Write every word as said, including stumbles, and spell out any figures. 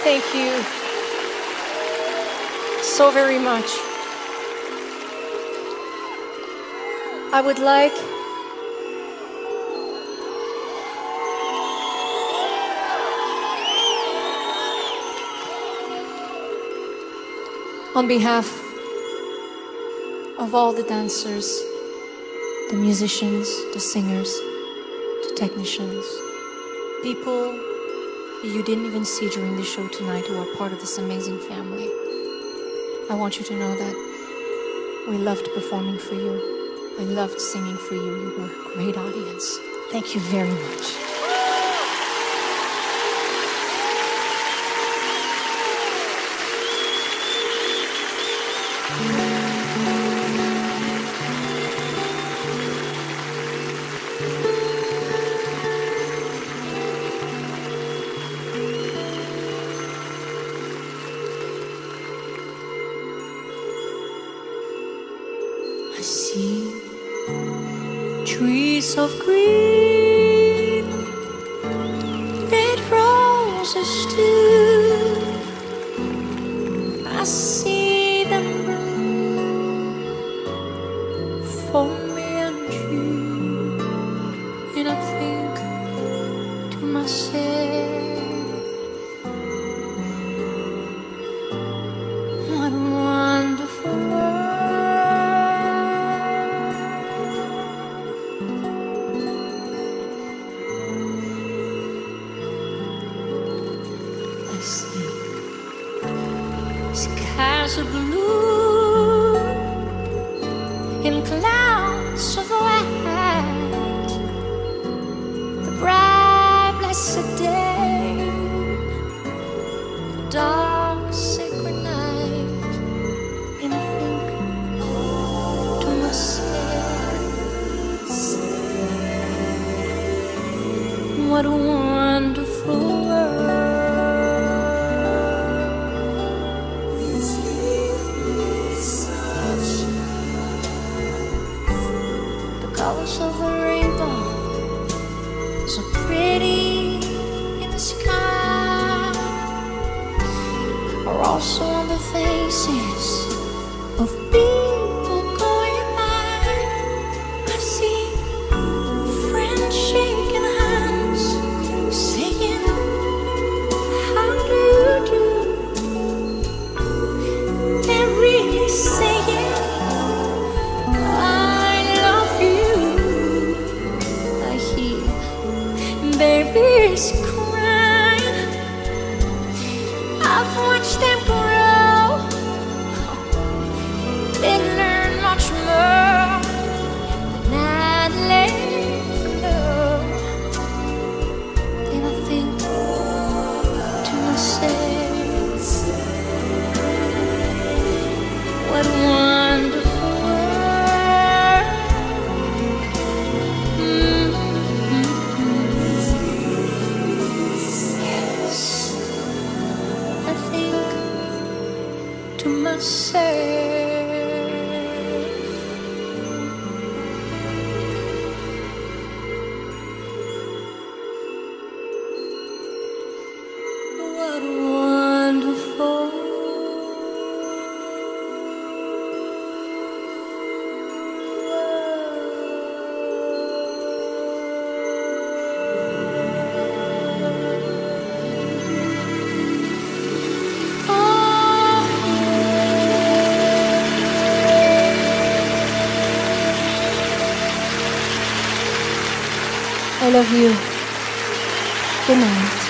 thank you so very much. I would like on behalf of all the dancers, the musicians, the singers, the technicians, people you didn't even see during the show tonight who are part of this amazing family. I want you to know that we loved performing for you. I loved singing for you. You were a great audience. Thank you very much. I see trees of green, red roses too. I see them bloom for me and you, and I think to myself, what a wonderful world. Skies of blue and clouds of white, the bright blessed day, the dark sacred night, and I think to myself, what a wonderful world. Colors of the rainbow, so pretty in the sky, are also on the faces of people going by. I see friends shaking hands, saying, how do you do? They're really saying, babies crying. I've watched them grow. They learn much more than I'd ever know. And I think to myself, what a wonderful world. Mm. To myself, what a wonderful I love you. Good night.